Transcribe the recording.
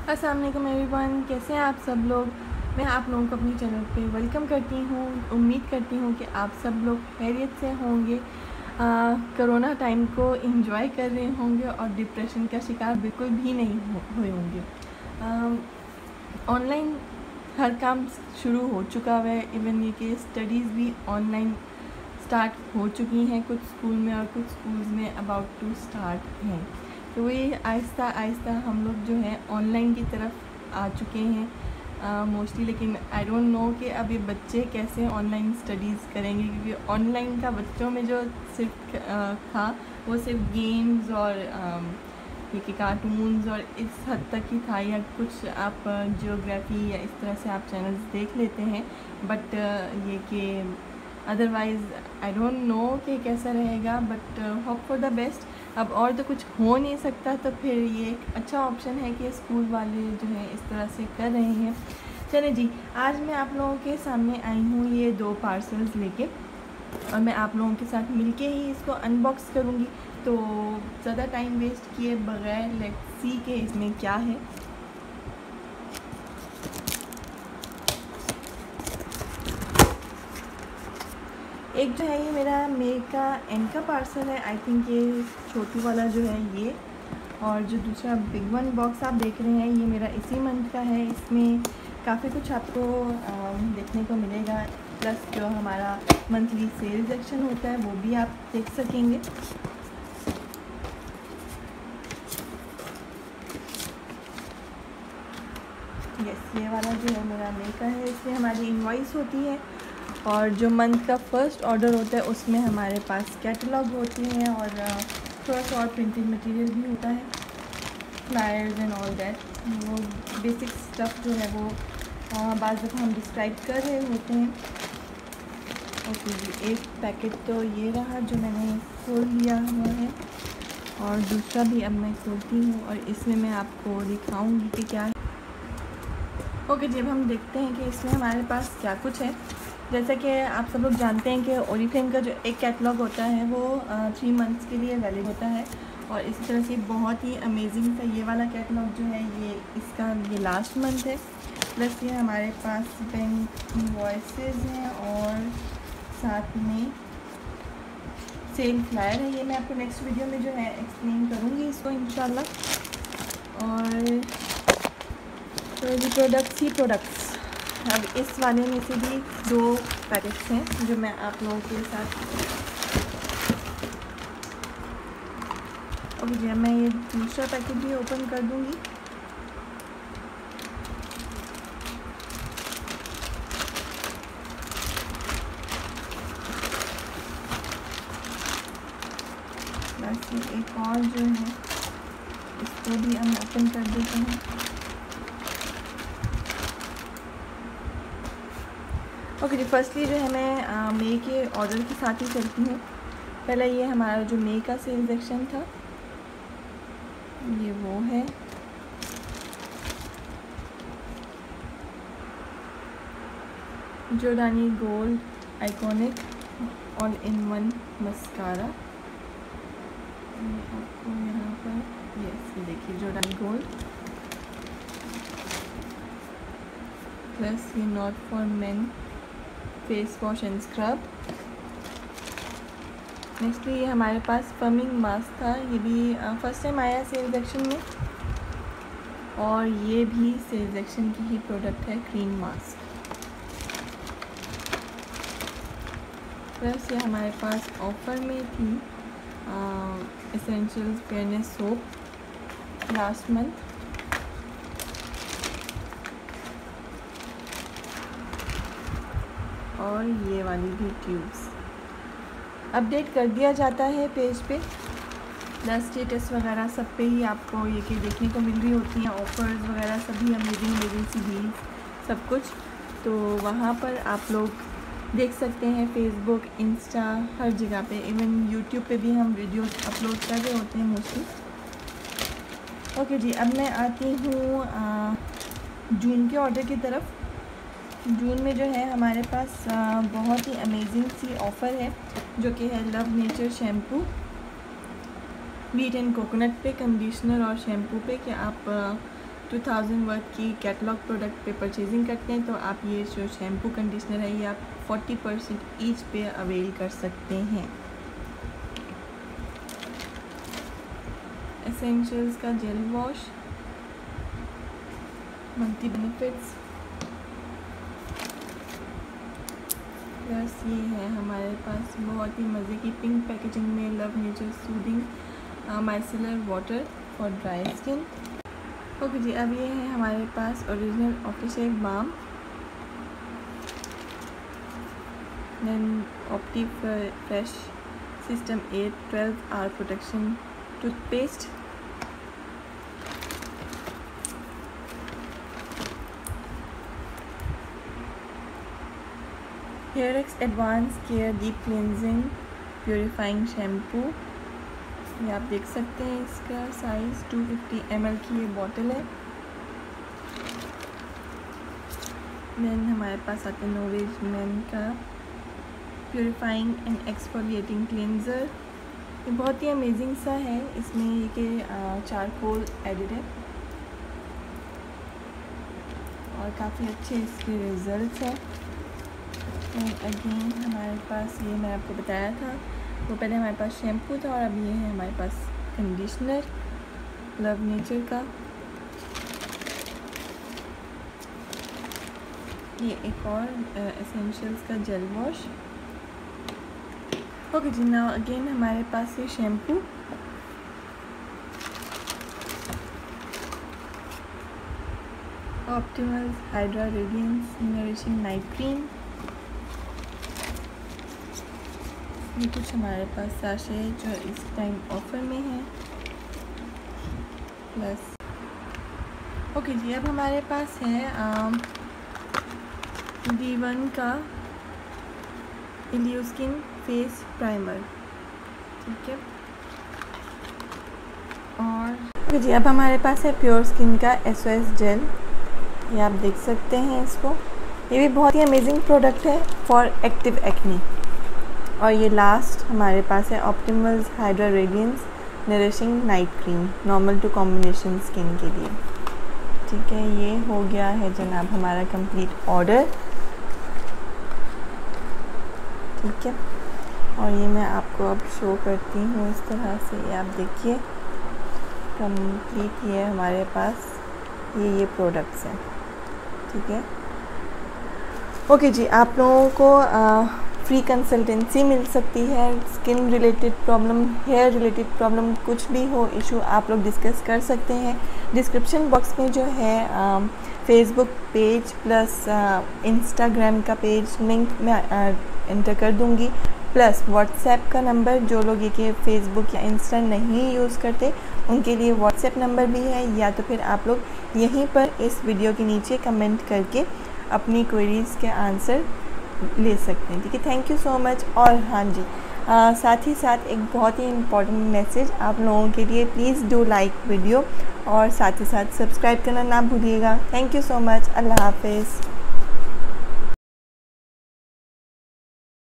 अस्सलाम वालेकुम एवरीवन, कैसे हैं आप सब लोग। मैं आप लोगों को अपनी चैनल पे वेलकम करती हूँ। उम्मीद करती हूँ कि आप सब लोग खैरियत से होंगे, कोरोना टाइम को एंजॉय कर रहे होंगे और डिप्रेशन का शिकार बिल्कुल भी नहीं हुए होंगे। ऑनलाइन हर काम शुरू हो चुका है, इवन ये कि स्टडीज़ भी ऑनलाइन स्टार्ट हो चुकी हैं कुछ स्कूल में और कुछ स्कूल्स में अबाउट टू स्टार्ट हैं। तो ये आहिस्ता आहिस्ता हम लोग जो है ऑनलाइन की तरफ आ चुके हैं मोस्टली। लेकिन आई डोंट नो कि अब ये बच्चे कैसे ऑनलाइन स्टडीज़ करेंगे, क्योंकि ऑनलाइन का बच्चों में जो सिर्फ था वो सिर्फ गेम्स और ये कि कार्टून्स और इस हद तक ही था, या कुछ आप जियोग्राफी या इस तरह से आप चैनल्स देख लेते हैं। बट ये कि अदरवाइज़ आई डोंट नो कि कैसा रहेगा, but hope for the best. अब और तो कुछ हो नहीं सकता, तो फिर ये एक अच्छा ऑप्शन है कि स्कूल वाले जो है इस तरह से कर रहे हैं। चलिए जी, आज मैं आप लोगों के सामने आई हूँ ये 2 पार्सल्स लेके, और मैं आप लोगों के साथ मिलके ही इसको अनबॉक्स करूँगी। तो ज़्यादा टाइम वेस्ट किए बगैर लेट्स सी के इसमें क्या है। एक जो है ये मेरा मे का एंड का पार्सल है, आई थिंक ये छोटू वाला जो है ये, और जो दूसरा बिग वन बॉक्स आप देख रहे हैं ये मेरा इसी मंथ का है। इसमें काफ़ी कुछ आपको देखने को मिलेगा, प्लस जो हमारा मंथली सेल सेक्शन होता है वो भी आप देख सकेंगे। यस, ये वाला जो है मेरा मे का है, इसमें हमारी इनवॉइस होती है और जो मंथ का फर्स्ट ऑर्डर होता है उसमें हमारे पास कैटलॉग होती हैं और थोड़ा सा और प्रिंटेड मटेरियल भी होता है, फ्लायर्स एंड ऑल दैट। वो बेसिक स्टफ़ जो है वो बाज़ दफ़ा हम डिस्क्राइब कर रहे होते हैं। ओके जी, एक पैकेट तो ये रहा जो मैंने खोल लिया हुआ है, और दूसरा भी अब मैं खोलती हूँ और इसमें मैं आपको दिखाऊंगी कि क्या है। ओके जी, अब हम देखते हैं कि इसमें हमारे पास क्या कुछ है। जैसा कि आप सब लोग जानते हैं कि ओरिफ्लेम का जो एक कैटलॉग होता है वो 3 मंथ्स के लिए वैलिड होता है, और इसी तरह से बहुत ही अमेजिंग सा ये वाला कैटलॉग जो है ये लास्ट मंथ है। प्लस ये हमारे पास बैंक इनवॉइसेस हैं और साथ में सेल फ्लायर है। ये मैं आपको नेक्स्ट वीडियो में जो है एक्सप्लेन करूँगी इसको इंशाल्लाह। और तो ये प्रोडक्ट्स ही प्रोडक्ट्स। अब इस वाले में से भी 2 पैकेट्स हैं जो मैं आप लोगों के साथ, ओके जी, मैं ये दूसरा पैकेट भी ओपन कर दूंगी। बस ये एक और जो है इसको भी हम ओपन कर देते हैं। ओके जी, फर्स्टली जो है मैं मे के ऑर्डर के साथ ही चलती हूँ। पहला ये हमारा जो मे का सेल सेक्शन था ये वो है। Giordani gold iconic all in one mascara, आपको यहाँ पर यस ये देखिए जॉर्डानी गोल्ड, प्लस ये not for men face wash and scrub. Next ये हमारे पास फर्मिंग मास्क था, ये भी फर्स्ट टाइम आया सेल सेक्शन में, और ये भी सेल सेक्शन की ही प्रोडक्ट है, क्रीम मास्क। प्लस ये हमारे पास ऑफ़र में थी essentials fairness soap last month, और ये वाली भी ट्यूब्स अपडेट कर दिया जाता है पेज पे, प्लस स्टेटस वगैरह सब पे ही आपको ये कि देखने को मिल रही होती हैं ऑफ़र्स वगैरह, सभी अमेजिंग सी डील्स सब कुछ। तो वहाँ पर आप लोग देख सकते हैं, फेसबुक, इंस्टा, हर जगह पे, इवन यूट्यूब पे भी हम वीडियोस अपलोड कर रहे होते हैं मोस्टली। ओके जी, अब मैं आती हूँ जून के ऑर्डर की तरफ। जून में जो है हमारे पास बहुत ही अमेजिंग सी ऑफ़र है जो कि है love nature shampoo, wheat and coconut पे कंडीशनर और शैम्पू पे, कि आप 2000 वर्थ की कैटलॉग प्रोडक्ट पे परचेजिंग करते हैं तो आप ये जो शैम्पू कंडीशनर है ये आप 40% ईच पे अवेल कर सकते हैं। एसेंशियल्स का gel wash, multi benefits, plus ये है हमारे पास बहुत ही मज़े की पिंक पैकेजिंग में love nature soothing micellar water for dry skin. Okay जी, अब ये है हमारे पास original opti balm, then opti fresh system 8 12 hour protection toothpaste, hair X advance care deep cleansing purifying shampoo. ये आप देख सकते हैं इसका साइज़ 250 ml की ये बॉटल है। देन हमारे पास आता है नोवेज मैन का प्योरीफाइंग एंड एक्सफोलिएटिंग क्लींजर। ये बहुत ही अमेजिंग सा है, इसमें ये कि चारकोल एडिड है और काफ़ी अच्छे इसके रिजल्ट्स हैं। अगेन हमारे पास ये मैं आपको बताया था, वो पहले हमारे पास शैम्पू था और अब ये है हमारे पास कंडीशनर लव नेचर का। ये एक और एसेंशियल्स का जेल वॉश। ओके जी, नाउ अगेन हमारे पास ये shampoo, Optimals hydra radiance nourishing night cream. ये कुछ हमारे पास साशे जो इस टाइम ऑफ़र में है प्लस। ओके जी, अब हमारे पास है D1 का इल्यूस्किन फेस प्राइमर, ठीक है। और ओके जी, अब हमारे पास है प्योर स्किन का SOS जेल, ये आप देख सकते हैं इसको। ये भी बहुत ही अमेजिंग प्रोडक्ट है फॉर एक्टिव एक्नी। और ये लास्ट हमारे पास है Optimals hydra radiance nourishing night cream normal to combination skin के लिए, ठीक है। ये हो गया है जनाब हमारा कंप्लीट ऑर्डर, ठीक है। और ये मैं आपको अब शो करती हूँ इस तरह से, ये आप देखिए कंप्लीट ये हमारे पास ये प्रोडक्ट्स हैं, ठीक है। ओके जी, आप लोगों को फ्री कंसल्टेंसी मिल सकती है। Skin related problem, hair related problem, कुछ भी हो इशू आप लोग डिस्कस कर सकते हैं। डिस्क्रिप्शन बॉक्स में जो है फेसबुक पेज प्लस इंस्टाग्राम का पेज लिंक मैं एंटर कर दूंगी, प्लस व्हाट्सएप का नंबर। जो लोग ये कि फेसबुक या इंस्टा नहीं यूज़ करते उनके लिए व्हाट्सएप नंबर भी है, या तो फिर आप लोग यहीं पर इस वीडियो के नीचे कमेंट करके अपनी क्वेरीज़ के आंसर ले सकते हैं, ठीक है। Thank you so much. और हाँ जी, साथ ही साथ एक बहुत ही इम्पॉर्टेंट मैसेज आप लोगों के लिए, प्लीज़ डू लाइक वीडियो और साथ ही साथ सब्सक्राइब करना ना भूलिएगा। Thank you so much. अल्लाह हाफिज़।